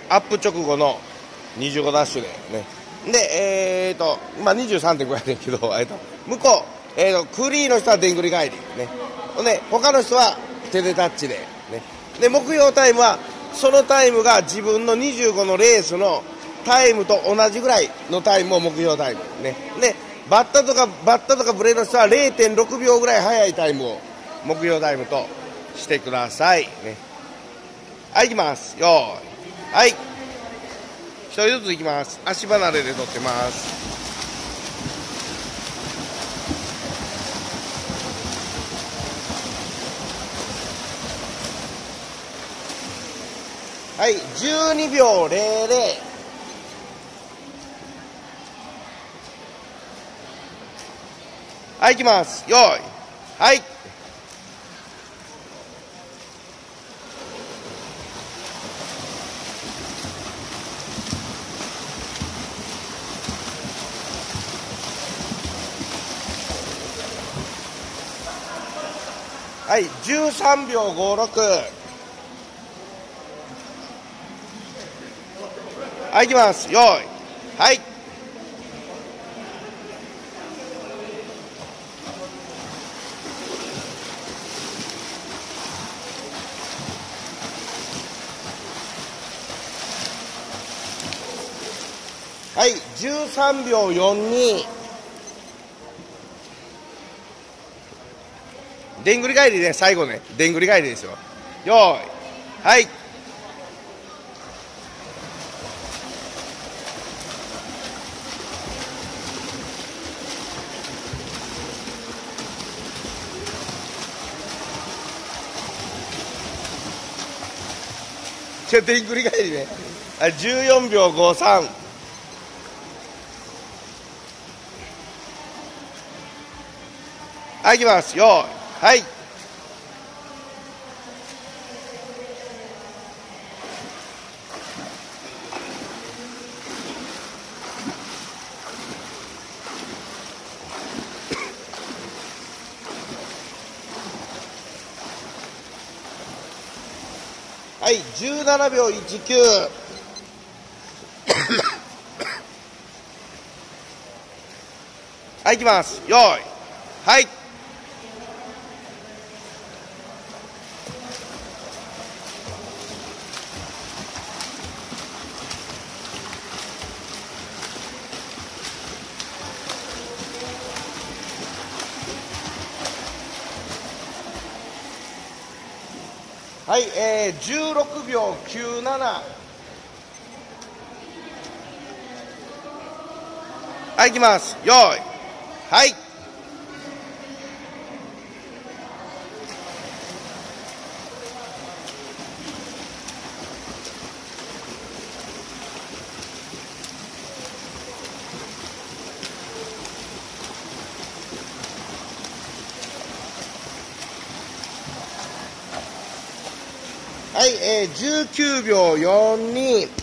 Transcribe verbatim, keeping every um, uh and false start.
アップ直後のにじゅうごダッシュでね。で、えーと、まあ、にじゅうさんてんご やねんけど、えーと、向こう、えーと、クリーの人はでんぐり返り。ね。ほんで、他の人は手でタッチで。ね。で、目標タイムは、そのタイムが自分のにじゅうごのレースのタイムと同じぐらいのタイムを目標タイム。ね。で、バッタとか、バッタとかブレの人は れいてんろくびょうぐらい速いタイムを目標タイムとしてください。ね。はい、いきます。よーい。はい。一人ずついきます。足離れで取ってます。はい、じゅうにびょうゼロゼロ。はい、いきます。よーい。はい。はい、じゅうさんびょうごじゅうろく。はい、いきます。よーい。はい。はい、じゅうさんびょうよんじゅうに。でんぐり返りね、最後ね。でんぐり返りですよ。よーい。はい。じゃ、でんぐり返りね。じゅうよんびょうごじゅうさん。はい、いきます。よーい。はい。はい、じゅうななびょういちきゅう。はい、いきます。よーい。はい。はい、えー、じゅうろくびょうきゅうじゅうなな。はい、いきます。よーい。はい。はい、えー、じゅうきゅうびょうよんじゅうに。